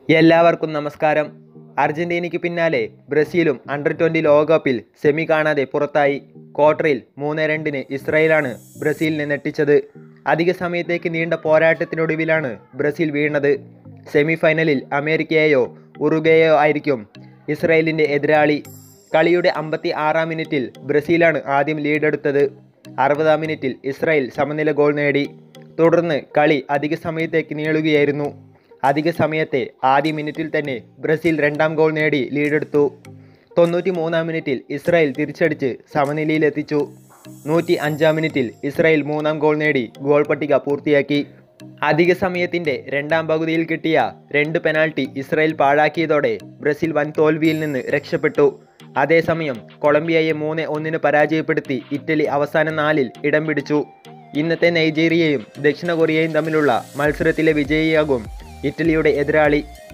എല്ലാവർക്കും നമസ്കാരം. അർജന്റീനയ്ക്ക് പിന്നാലെ ബ്രസീലും അണ്ടർ-20 ലോകകപ്പിൽ സെമി കാണാതെ പുറത്തായി. ക്വാർട്ടറിൽ 3-2 ഇസ്രായേലാണ് ബ്രസീലിനെ ഞെട്ടിച്ചത്. അധിക സമയത്തേക്ക് നീണ്ട പോരാട്ടത്തിനൊടുവിലാണ് ബ്രസീൽ വീണത്. സെമി ഫൈനലിൽ അമേരിക്കയെയോ ഉറുഗ്വേയോ ആയിരിക്കും ഇസ്രായേലിൻ്റെ എതിരാളി. കളിയുടെ 56-ാം മിനിറ്റിൽ ബ്രസീലാണ് ആദ്യം ലീഡെടുത്തത്. 60-ാം മിനിറ്റിൽ ഇസ്രായേൽ സമനില ഗോൾ നേടി. തുടർന്ന് കളി അധിക സമയത്തേക്ക് നീളുകയായിരുന്നു. അധിക സമയത്തെ ആദ്യ മിനിറ്റിൽ തന്നെ ബ്രസീൽ രണ്ടാം ഗോൾ നേടി ലീഡെടുത്തു. 93-ാം മിനിറ്റിൽ ഇസ്രായേൽ തിരിച്ചടിച്ച് സമനിലയിലെത്തിച്ചു. 105-ാം മിനിറ്റിൽ ഇസ്രായേൽ മൂന്നാം ഗോൾ നേടി ഗോൾ പട്ടിക പൂർത്തിയാക്കി. അധിക സമയത്തിൻ്റെ രണ്ടാം പകുതിയിൽ കിട്ടിയ 2 പെനാൽറ്റി ഇസ്രായേൽ പാഴാക്കിയതോടെ ബ്രസീൽ വൻ തോൽവിയിൽ നിന്ന് രക്ഷപ്പെട്ടു. അതേസമയം കൊളംബിയയെ 3-1 പരാജയപ്പെടുത്തി ഇറ്റലി അവസാന 4-ൽ ഇടം പിടിച്ചു. ഇന്നത്തെ നൈജീരിയയും ദക്ഷിണ കൊറിയയും തമ്മിലുള്ള മത്സരത്തിലെ വിജയിയാകും ഇറ്റലിയുടെ എതിരാളി.